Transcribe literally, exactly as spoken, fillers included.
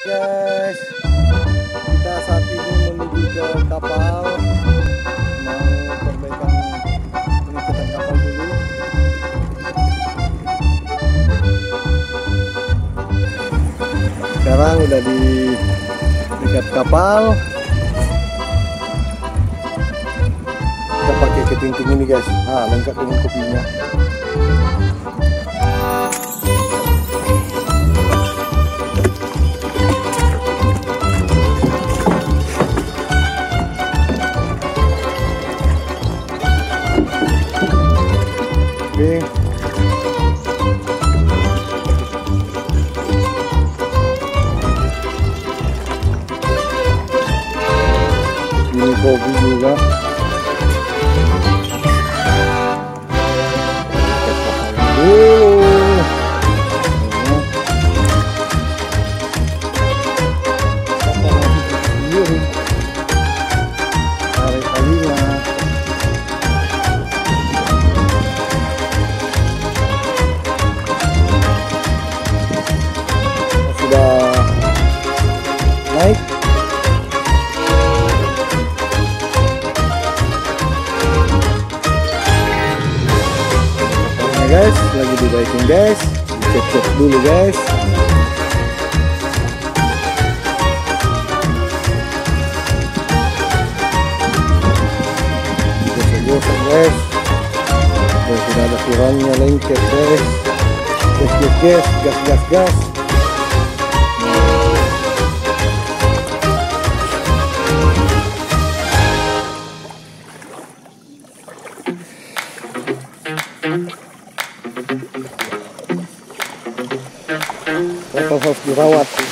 Guys, kita saat ini menuju ke kapal, mau perbaikan pengecekan kapal dulu. Sekarang udah di dekat kapal. Kita pakai ketingting ini guys, ah lengkap dengan kopinya. Oke. Ini kopi juga. Oh. Tarik talinya. Sudah naik. Kapalnya guys, lagi dibaikin guys, dicek-cek dulu guys. Gosok-gosok guys. Dan sudah ada kurangnya lengket guys. Gas gas gas gas gas gas. Kapal harus dirawat.